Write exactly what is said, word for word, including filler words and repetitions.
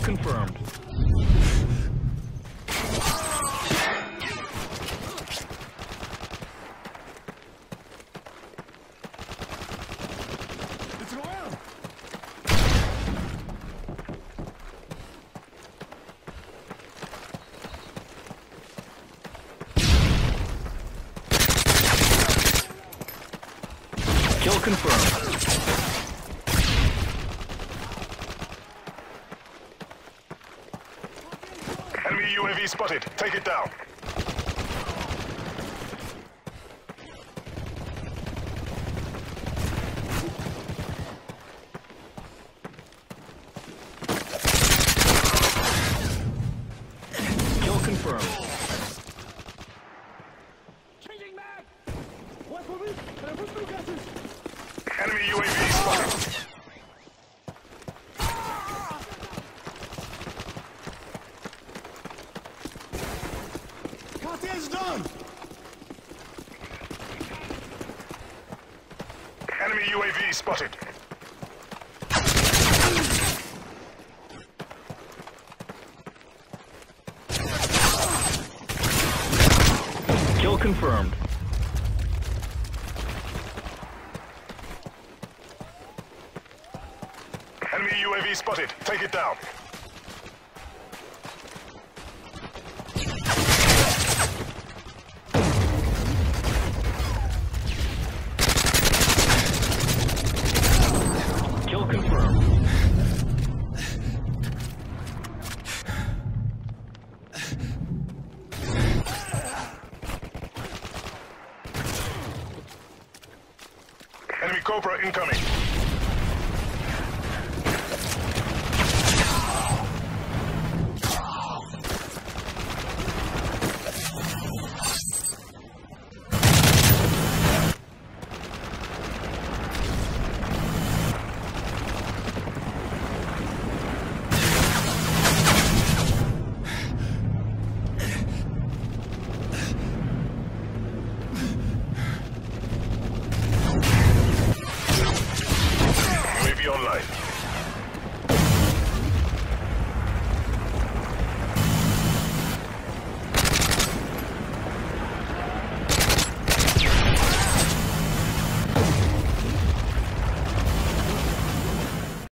confirmed. Kill confirmed. Enemy U A V spotted. Take it down. Kill confirmed. Changing mag! Watch for me! Can I push through gases? Enemy U A V spotted. Cartier's done! Enemy U A V spotted. Kill confirmed. Enemy U A V spotted. Take it down. Kill confirmed. Enemy Cobra incoming.